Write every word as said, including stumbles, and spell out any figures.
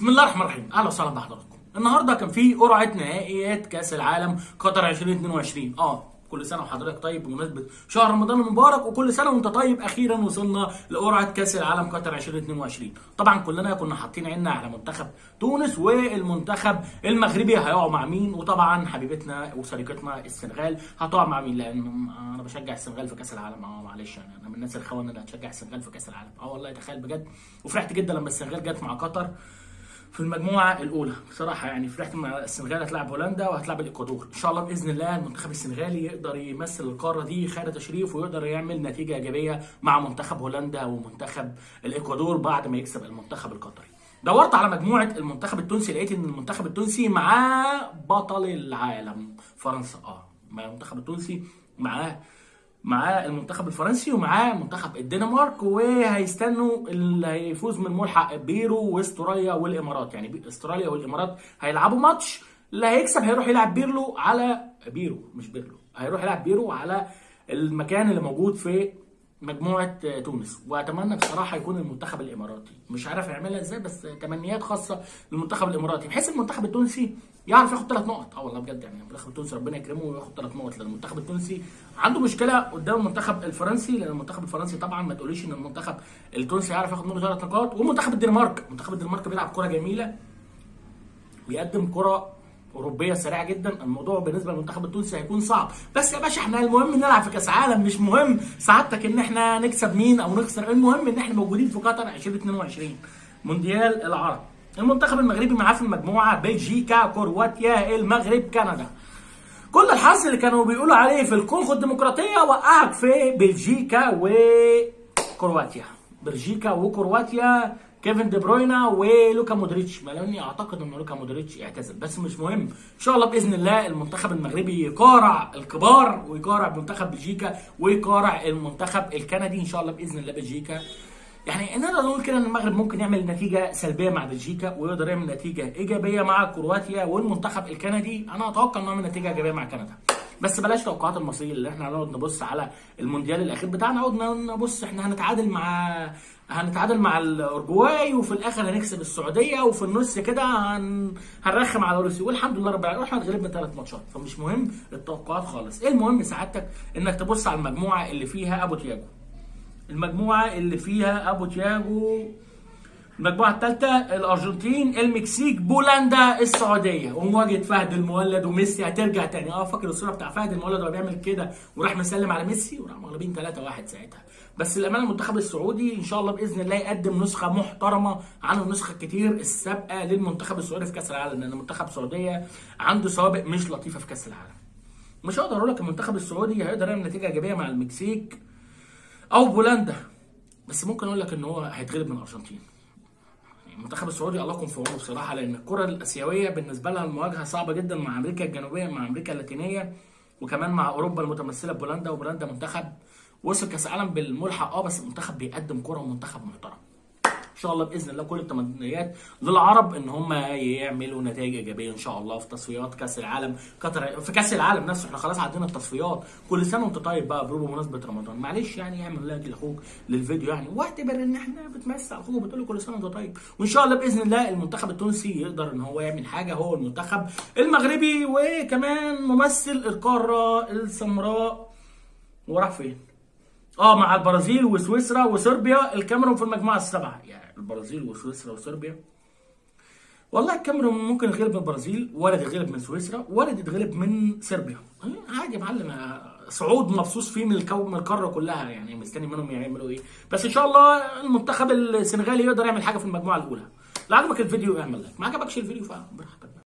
بسم الله الرحمن الرحيم، اهلا وسهلا بحضراتكم. النهارده كان في قرعه نهائيات كاس العالم قطر ألفين واتنين وعشرين. اه كل سنه وحضرتك طيب بمناسبه شهر رمضان المبارك، وكل سنه وانت طيب. اخيرا وصلنا لقرعه كاس العالم قطر ألفين واتنين وعشرين. طبعا كلنا كنا حاطين عيننا على منتخب تونس والمنتخب المغربي هيقعوا مع مين، وطبعا حبيبتنا وصديقتنا السنغال هتقع مع مين، لان انا بشجع السنغال في كاس العالم. اه معلش يعني انا من الناس الخونه اللي هتشجع السنغال في كاس العالم. اه والله تخيل بجد، وفرحت جدا لما السنغال جت مع قطر في المجموعه الاولى. بصراحه يعني فرحت مع السنغال هتلاعب هولندا وهتلاعب الاكوادور. ان شاء الله باذن الله المنتخب السنغالي يقدر يمثل القاره دي خير تشريف، ويقدر يعمل نتيجه ايجابيه مع منتخب هولندا ومنتخب الاكوادور بعد ما يكسب المنتخب القطري. دورت على مجموعه المنتخب التونسي، لقيت ان المنتخب التونسي معاه بطل العالم فرنسا. اه مع المنتخب التونسي معاه معاه المنتخب الفرنسي ومعاه منتخب الدنمارك، وهيستنوا اللي هيفوز من ملحق بيرو واستراليا والامارات. يعني استراليا والامارات هيلعبوا ماتش، اللي هيكسب هيروح يلعب بيرلو على بيرو مش بيرلو هيروح يلعب بيرو على المكان اللي موجود في مجموعه تونس. واتمنى بصراحه يكون المنتخب الاماراتي، مش عارف يعملها ازاي بس تمنيات خاصه للمنتخب الاماراتي، بحيث المنتخب التونسي يعرف ياخد ثلاث نقط. اه والله بجد يعني المنتخب التونسي ربنا يكرمه وياخد ثلاث نقط، لان المنتخب التونسي عنده مشكله قدام المنتخب الفرنسي. لان المنتخب الفرنسي طبعا ما تقوليش ان المنتخب التونسي يعرف ياخد منه ثلاث نقاط. ومنتخب الدنمارك، منتخب الدنمارك بيلعب كره جميله، بيقدم كره اوروبيه سريعه جدا. الموضوع بالنسبه للمنتخب التونسي هيكون صعب، بس يا باشا احنا المهم نلعب في كاس عالم، مش مهم سعادتك ان احنا نكسب مين او نخسر. المهم ان احنا موجودين في قطر ألفين واتنين وعشرين مونديال العرب. المنتخب المغربي معاه في المجموعه بلجيكا، كرواتيا، المغرب، كندا. كل الحظ اللي كانوا بيقولوا عليه في الكونغو الديمقراطيه وقعك في بلجيكا وكرواتيا. بلجيكا وكرواتيا، كيفن دي بروينا ولوكا مودريتش، مع اني اعتقد ان لوكا مودريتش اعتزل، بس مش مهم. ان شاء الله باذن الله المنتخب المغربي يقارع الكبار، ويقارع منتخب بلجيكا، ويقارع المنتخب الكندي. ان شاء الله باذن الله بلجيكا، يعني نقدر نقول كده ان المغرب ممكن يعمل نتيجه سلبيه مع بلجيكا، ويقدر يعمل نتيجه ايجابيه مع كرواتيا. والمنتخب الكندي انا اتوقع انه يعمل نتيجه ايجابيه مع كندا. بس بلاش توقعات المصير اللي احنا هنقعد نبص على المونديال الاخير بتاعنا، نقعد نبص احنا هنتعادل مع هنتعادل مع الاورجواي، وفي الاخر هنكسب السعوديه، وفي النص كده هن... هنرخم على روسيا، والحمد لله رب العالمين احنا اتغلبنا ثلاث ماتشات. فمش مهم التوقعات خالص. المهم سعادتك انك تبص على المجموعه اللي فيها ابو تياجو. المجموعه اللي فيها ابو تياجو المجموعه الثالثه الارجنتين، المكسيك، بولندا، السعوديه. ومواجهه فهد المولد وميسي هترجع تاني. اه فاكر الصوره بتاع فهد المولد وهو بيعمل كده وراح مسلم على ميسي، وراح مغلوبين ثلاثة واحد ساعتها. بس الامانه المنتخب السعودي ان شاء الله باذن الله يقدم نسخه محترمه عن النسخه الكتير السابقه للمنتخب السعودي في كاس العالم، لان المنتخب السعوديه عنده سوابق مش لطيفه في كاس العالم. مش هقدر اقول لك المنتخب السعودي هيقدر يعمل نتيجه ايجابيه مع المكسيك او بولندا، بس ممكن اقول لك ان هو هيتغلب من الارجنتين. المنتخب السعودي الله يكون في عونه بصراحه، لان الكره الاسيويه بالنسبه لها المواجهه صعبه جدا مع امريكا الجنوبيه، مع امريكا اللاتينيه، وكمان مع اوروبا المتمثله ببولندا. وبولندا منتخب وصل كاس عالم بالملحق، اه بس المنتخب بيقدم كره ومنتخب محترم. ان شاء الله باذن الله كل التمنيات للعرب ان هم يعملوا نتائج ايجابيه ان شاء الله في تصفيات كاس العالم قطر، في كاس العالم نفسه. احنا خلاص عدينا التصفيات. كل سنه وانت طيب بقى برو بمناسبه رمضان. معلش يعني اعمل لايك لاخوك للفيديو يعني، واعتبر ان احنا بتمسي على اخوك وبتقول له كل سنه وانت طيب. وان شاء الله باذن الله المنتخب التونسي يقدر ان هو يعمل حاجه، هو المنتخب المغربي، وكمان ممثل القاره السمراء. وراح فين؟ اه مع البرازيل وسويسرا وصربيا. الكاميرون في المجموعه السبعه، يعني البرازيل وسويسرا وصربيا. والله الكاميرون ممكن يتغلب من البرازيل، وارد يتغلب من سويسرا، وارد يتغلب من صربيا. عادي يا معلم، صعود مبسوط فيه من الكو من القاره كلها، يعني مستني منهم يعملوا ايه. بس ان شاء الله المنتخب السنغالي يقدر يعمل حاجه في المجموعه الاولى. لو عجبك الفيديو اعمل لايك، ما عجبكش الفيديو فبراحتك.